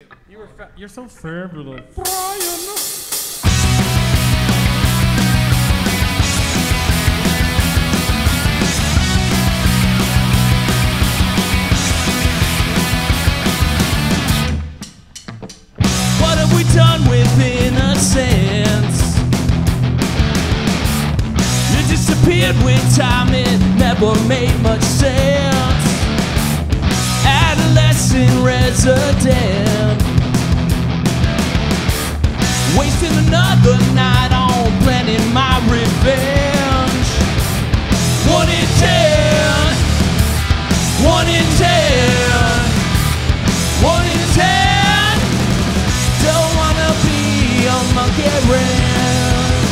You're so fabulous. Brian. What have we done with innocence? You disappeared with time, it never made much sense. Adolescent resident, wasting another night on planning my revenge. 1 in 10, 1 in 10, 1 in 10. Don't wanna be on monkey ranch.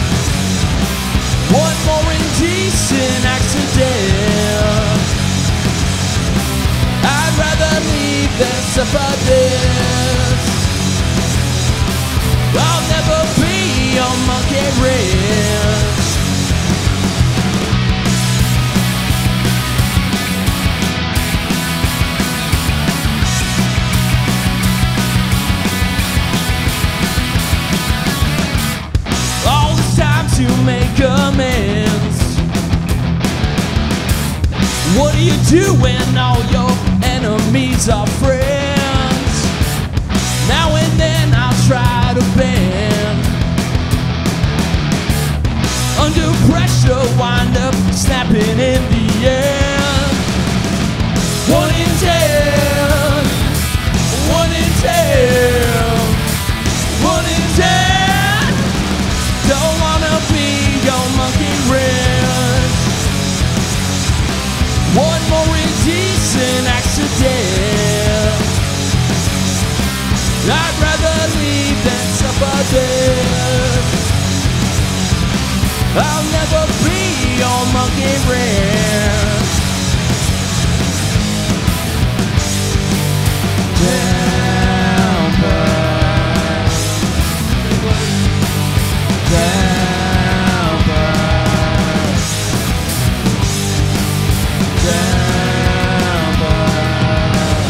One more indecent accident. I'd rather leave than suffer this. I'll never be on monkey ranch. All this time to make amends. What do you do when all your enemies are friends? Now and then I'll try to bend. Under pressure, wind up snapping in the end. 1 in 10, 1 in 10, 1 in 10. Don't wanna be your monkey wrench. One more indecent accident. I'd rather leave than suffer this. I'll never be your monkey wrench. Down, bird. Down, bird. Down, bird.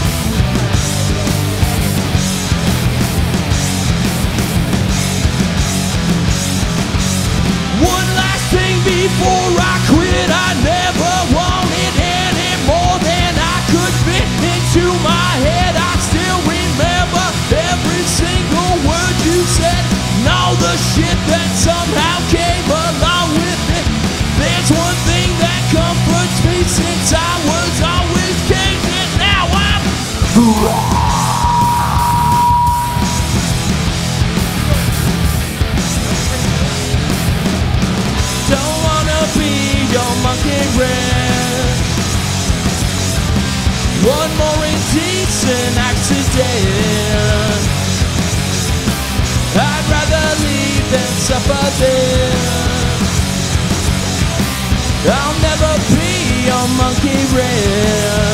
One last thing before I quit. I never wanted any more than I could fit into my head. I still remember every single word you said and all the shit that somehow came along with it. There's one thing that comforts me since I was always changing. Now I'm don't wanna be your monkey wrench. One more indecent accident. I'd rather leave than suffer this. I'll never be your monkey wrench.